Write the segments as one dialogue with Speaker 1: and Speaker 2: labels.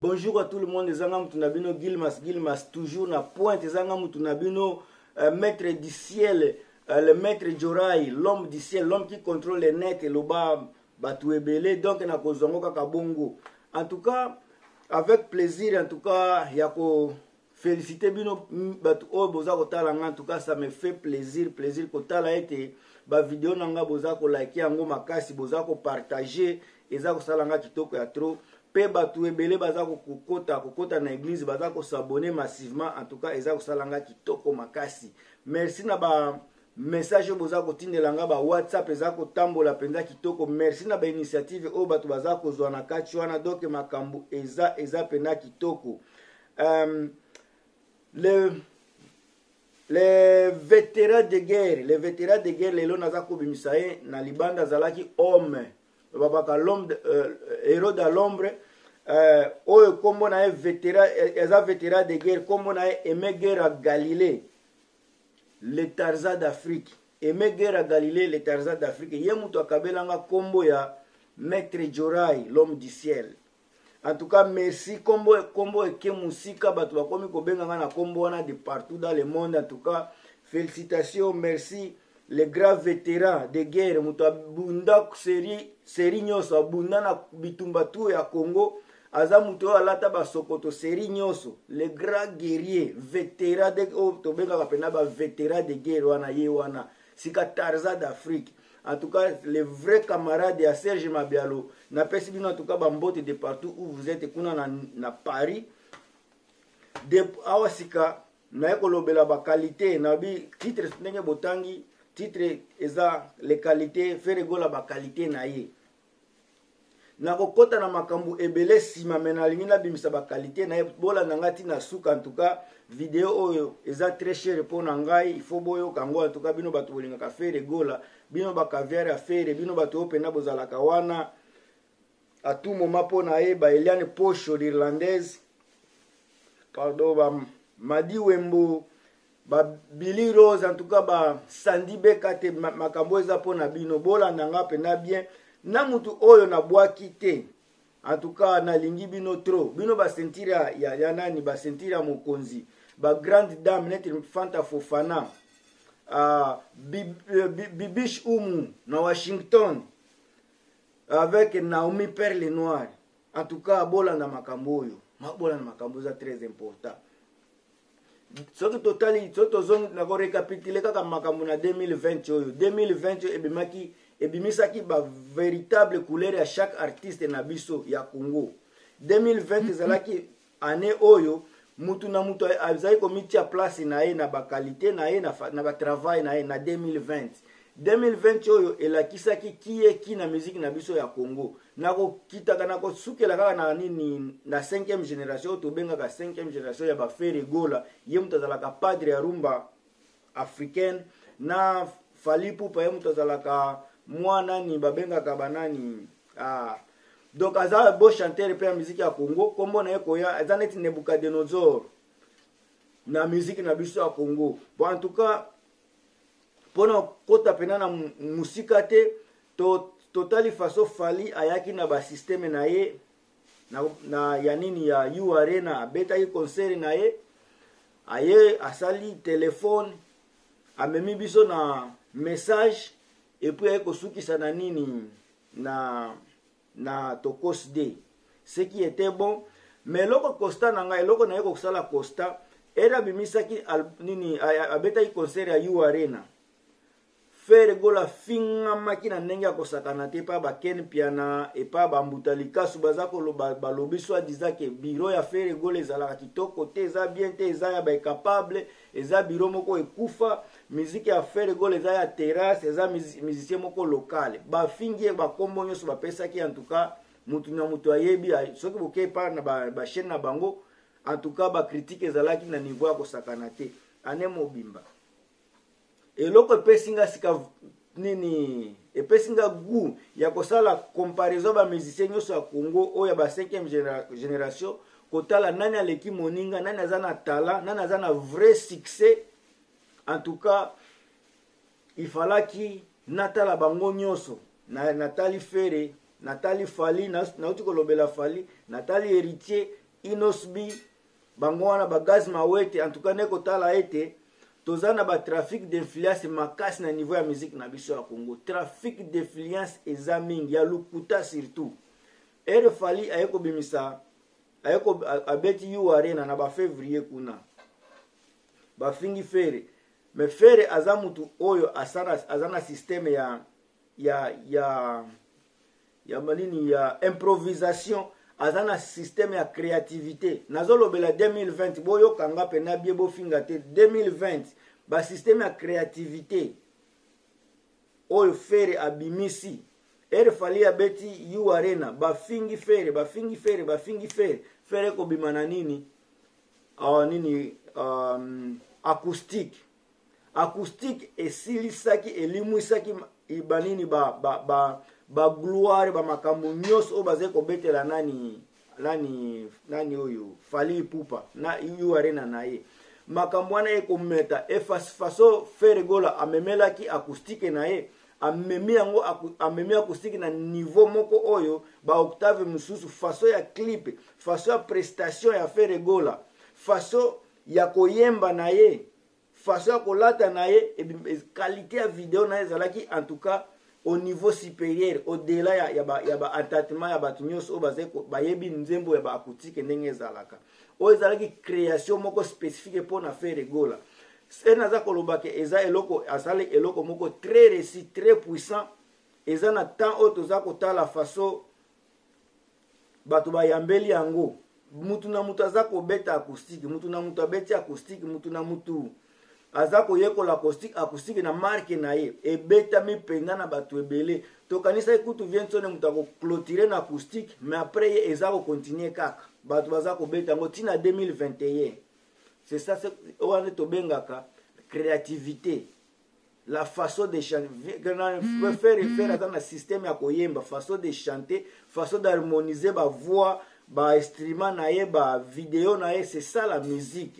Speaker 1: Bonjour à tout le monde. Ezanga mutunabino Gilmas toujours na pointe. Ezanga mutunabino maître du ciel, le maître Jorai, l'homme du ciel, l'homme qui contrôle les nets et le bas batuebele. Donc na kozongo kakabongo. En tout cas, avec plaisir. En tout cas, yako féliciter bino batu o boza kotala nga. En tout cas, ça me fait plaisir kotala ete ba vidéo nanga boza ko like yango makasi boza ko partager eza ko sala nga kitoko ya trop. Pe batu ebele baza kokota na église baza ko s'abonner massivement. En tout cas eza ko sala nga kitoko makasi. Merci na ba message boza ko tindela nga ba WhatsApp eza ko tambola penza kitoko. Merci na ba initiative o batu baza ko zwa na kati wana donc makambu eza pena kitoko. Les vétérans de guerre lelo naza ko bimisaye na libanda zalaki homme babaka l'homme héros de l'ombre oyo kombo na vétéran de guerre kombo na Aimé Guerre à Galilée le Tarzan d'Afrique. Aimé Guerre à Galilée le Tarzan d'Afrique ye mutu akabelanga kombo ya maître Jorai l'homme du ciel. En tout cas, merci. Kombo eke musika batu bakomi kobenga na kombo wana de partout dans le monde. En tout cas, félicitations, merci les grands vétérans de guerre. Mutu abunda seri nyoso abunda na bitumba tu ya Congo. Aza mutu alata ba sokoto seri nyoso. Les grands guerriers, vétérans de tobenga kapena ba vétérans de guerre wana ye wana. Sika Tarzan d'Afrique. En tout cas, les vrais camarades de Serge Mabialo. Na pesi bino en tout cas bambote de partout où vous êtes kuna na Paris. De awasika na ekolobela ba qualité na bi titre ndenge botangi titre eza les qualités faire gola ba qualité na ye. Na kokota na makambu ebele sima menalingi na bimisa ba qualité na ye bola nangati na suka. En tout cas vidéo oyo eza très cher pour ngai il faut boyo kango. En tout cas bino batu bolinga ka faire gola bino ba caviar à faire bino batu opena bozala kawana à tout moment pour na ye ba Eliane Pocho l'irlandaise pardon ba Madi Wembo ba Billy Rose. En tout cas ba Sandy Bekate makambo eza pona bino bola nanga pena bien na mutu oyo na bwaki te. En tout cas na lingi bino trop bino ba sentira ya nani ba sentira mokonzi ba grande dame net Fanta Fofana Bibish Umu na Washington avec Naomi Perle Noire. En tout cas bola na makambo oyo bola na makambo za très important. Soki totali soto zone na ko récapituler kaka makambo na 2020 oyo 2020 ebimisaki ba véritable couleur à chaque artiste na biso ya Congo. 2020 zalaki année oyo mutu na mutu azai komitia place na ye na ba qualité na ye na ba travail na ye na 2020 oyo elakisaki ki na musique na biso ya Congo. Nako kitaka nako sukela kaka na nini na 5e génération to benga ka 5e génération ya ba Fere Gola ye mutazalaka padre ya rumba africaine na Falipu pa ye mutazalaka mwana ni babenga ka banani donc aza beau chanteur pe ya musique ya Congo kombo na ye koya azaneti Nebukadnezar na musique na biso ya Congo. Bon en tout cas pona kota pena na musika te totali faso fali ayaki na ba système na ye na ya nini ya U Arena abeta yi concert na ye aye asali téléphone amemi biso na message et puis ayeko sukisa na nini na Tokos Day ce qui était bon. Mais loko Costa nanga loko na yeko sala Costa era bimisaki nini abeta yi concert ya U Arena Fere Gola finga makina ndenge akosakana te pa ba Ken Piana et pa ba Mbutalika subaza ko balobi so dizake biro ya Fere Gola ezalaka kitoko te eza bien te eza ya ba capable eza biro moko ekufa musique ya Fere Gola eza ya terrasse eza musicien moko local ba fingi ba kombo nyoso ba pesa ki. En tout cas mutu na mutu ayebi soki boke pa na ba chaîne na bango. En tout cas ba critique ezalaki na niveau ya kosakana te ane mobimba eloko epesinga sika nini epesinga gu ya kosala comparaison ba musicien nyoso ya Congo oyo ba 5e génération kotala nani aleki moninga nani azana talent nani azana vrai succès. En tout cas il fallaki natala bango nyoso Natali Fere Natali Fali na uti kolobela Fali Natali Héritier Inosbi bango wana ba gaz mawete en tout cas neko tala ete tozana ba trafic d'influence makasi na niveau ya musique na biso ya Congo. Trafic d'influence eza mingi ya lukuta surtout. Ere fali ayeko bimisa ayeko abeti yu arena na ba février kuna. Ba fingi fere. Me fere aza mutu oyo azana système ya malini ya improvisation, azana système ya créativité. Nazolobela 2020 boyo kanga pena bie bo finga te 2020 ba système ya créativité oyo fere abimisi. Ere fali abeti yu arena ba fingi fere fere ko bimana nini acoustique esilisaki elimusaki ibanini ba gloire ba makambo nyonso o baze ko betela nani oyo Fally Ipupa na yu arena na ye makambo wana ekometa faso Fere Gola amemelaki acoustique na ye amemi acoustique na niveau moko oyo ba octave mususu faso ya clip faso ya prestation ya Fere Gola faso ya koyemba na ye façon ya kolata na ye qualité ya vidéo na ye ezalaki en tout cas au niveau supérieur au-delà ya ba entêtement ya bato nyonso oyo baze bayebi nzembo ya ba acoustique ndenge ezalaka oyo ezalaki création moko spécifique mpona Fere Gola se naza kolobake eza eloko asali eloko moko très réussi très puissant eza na temps oyo toza kotala façon bato bayambeli yango mutu na mutu aza kobeta acoustique mutu na mutu abeti acoustique mutu na mutu aza koyekola acoustique na marque na ye ebeta mipenda na bato ebele tokanisa ekutu vient sone mutu akoclôturer na acoustique mais après ye eza continuer kaka bato baza kobeta yango tina 2021 c'est ça wana tobengaka créativité la façon de chanter faire aza na système ya koyemba façon de chanter façon d'harmoniser ba voix ba instrument na ye ba vidéo na ye c'est ça la musique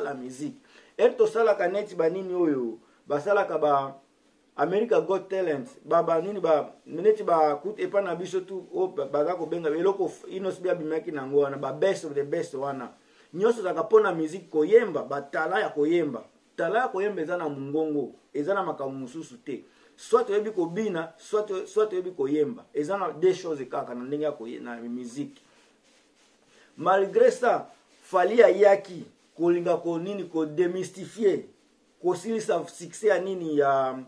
Speaker 1: et to sala kaneti banini oyo basalaka ba America Got Talent ba nini ba neti ba kut epa na biso tu o baza ko benga eloko inosbia bimaki nango wana ba best of the best wana nyoso zaka pona musique koyemba ba tala ya koyemba eza na mungongo eza na makambo mususu te soit yebi ko bina soit yebi koyemba eza na deux choses kaka na ndenge ya na musique malgré ça Fally ayaki kolinga ko nini ko démystifier ko silisa succès ya nini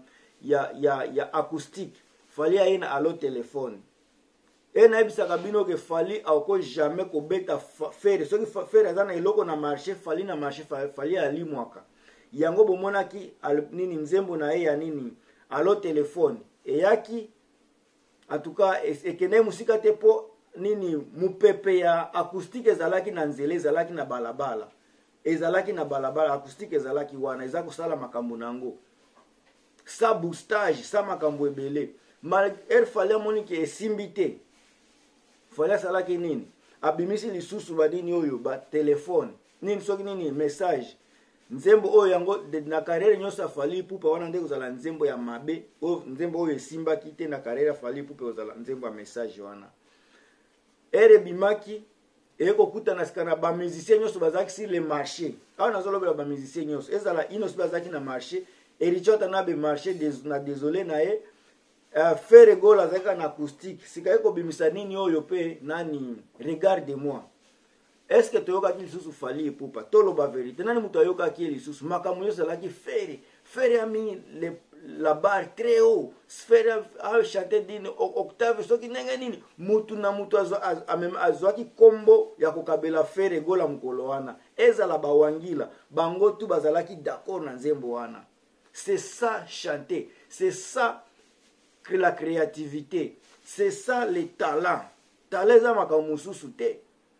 Speaker 1: ya acoustique Fally ayina alo téléphone na ebisaka bino ke Fally ako jamais ko beta Fere soki Fere azana eloko na marché Fally na marché Fally alimwaka yango bomonaki nini nzembo na ye ya nini alo téléphone eyaki en tout cas ekene musika te po nini mupepe ya acoustique ezalaki na nzela ezalaki na balabala acoustique ezalaki wana eza kosala makambo nango sa boostage sa makambo ebele malgré Fally amoni ke esimbi te Fally asalaki nini abimisi lisusu badini oyo ba telefone nini soki nini message nzembo oyo yango na carrière nyonso ya Fally Ipupa wana nde kozala nzembo ya mabe nzembo oyo esimbaki te na carrière ya Fally Ipupa kozala nzembo ya message wana ere bimaki ekokuta na skana ba musicien nyonso bazaki sur le marché awa nazolobela ba musicien nyonso ezala inos bazaki na marché erichota na be marché na désolé na ye Fere Gola zaka na acoustique sika eko bimisa nini oyo pe nani regarde-moi est-ce que toyoka ki lisusu Fally Ipupa toloba vérité nani mutu ayoka ki lisusu makambo nyonso alaki Fere ami la barre très haut Fere a chanté dini octave soki ndenge nini mutu na mutu azwaki kombo ya kokabela Fere Gola mukolo wana ezala bawangila bango tu bazalaki d'accord na nzembo wana c'est ça chanter c'est ça la créativité c'est ça le talent eza makambo mususu te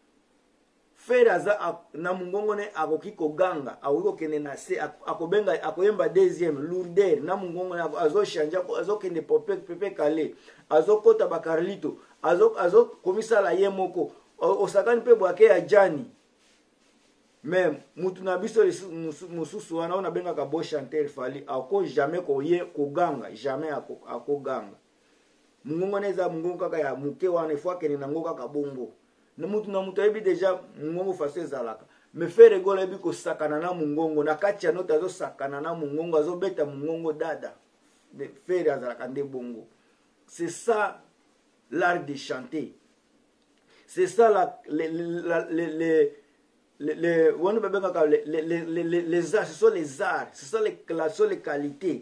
Speaker 1: Fere aza na mungongo ne akoki koganga akoki kende na se akobenga akoyemba deuxième lourdeur na mungongo ne azo changer azo kende pepe kale azo kota ba Carlito azo komisa la ye moko osakani pe bwake ya jani même mutu na biso mususu wana ona benga ka bo chanteur Fally ako jamais koganga jamais akoganga mungongo neza mungongo kaka ya muke wana ifwa kende nango kaka bongo na mutu ayebi déjà mungongo faso ezalaka me Frère Egola ayebi kosakana na mungongo na kati ya note azosakana na mungongo azobeta mungongo dada Frère azalaka nde bongo. C'est ça l'art de chanter. C'est ça les arts, ce sont les arts, ce sont les qualités.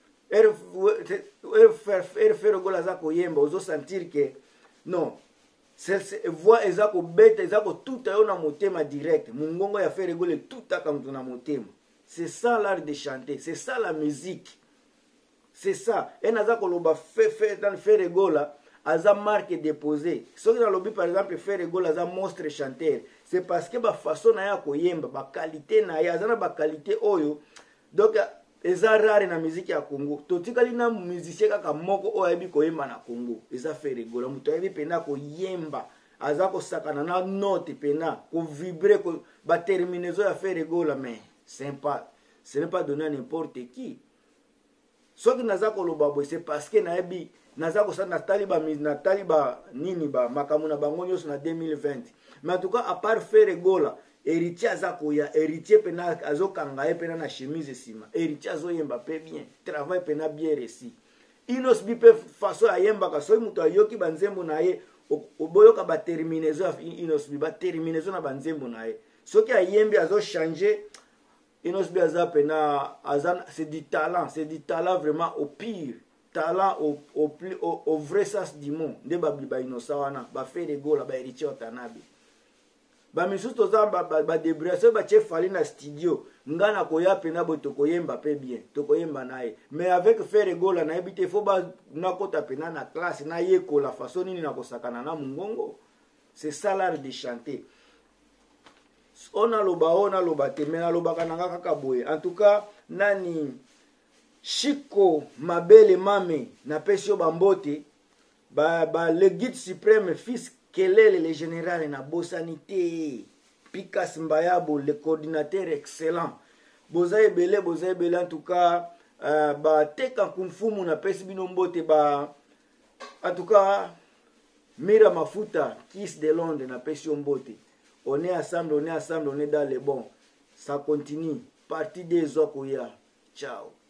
Speaker 1: Frère Egola za koyemba ozo sentir que non, voix ezako beta ezako tout ayo na motema direct. Mungongo ya Frère Egola tout akamtu na motema. C'est ça l'art de chanter, c'est ça la musique. C'est ça. Et naza koloba Frère Egola aza marque déposée. Ce qui dans lobby par exemple Frère Egola aza monstre chanteur. C'est parce que ba façon na ya koyemba, ba qualité na ya azana ba qualité oyo. Donc eza rare na musique ya Congo. Totikali na musicien kaka moko oyo ayebi koyemba na Congo. Eza Frère Egola. Muto ayebi pena koyemba. Aza ko sakana na note pena, ko vibrer ko ba terminaison ya Frère Egola mais sympa. Ce n'est pas donné à n'importe qui. Ce qui naza koloba boy c'est parce que nayebi naza ko sa na taliba nini ba makamuna bango nyoso na 2020. Mais en tout cas à part Frère Egola, héritier azakoya, héritier pena azokanga e pena na chemise sima. Héritier azoyemba pe bien, travail pena bien réussi. Inos bi pe façon ayemba ka so muto ayoki banzembo na ye oboyoka ba terminaison inos bi ba terminaison na banzembo na ye. Ce qui ayembi azo changer Inos bi aza pena azan c'est du talent vraiment au pire, talent au vrai sens du mot. Nde babli ba inosa wana ba Frère Egola ba héritier otanabi. Ba misusu toza ba débrouiller ba chef fali na studio ngana koya pena bo tokoyemba pe bien tokoyemba naye mais avec Frère Egola na ebite fo ba nakota pena na classe na yeko la façon nini na kosakana na mungongo. C'est ça l'art de chanter. On a loba te mais na loba kananga kaka boye. En tout cas nani Chico Mabele Mame na pesio bambote ba le guide suprême fils Kelele le général na bosanité Pikas Mbayabo le coordinateur excellent boza ebele en tout cas ba teka kumfumu na pesi bino mbote ba en tout cas Mira Mafuta Kiss de Londres na pesio mbote. On est ensemble, on est dans les bons. Ça continue. Partie des Okoya. Ciao.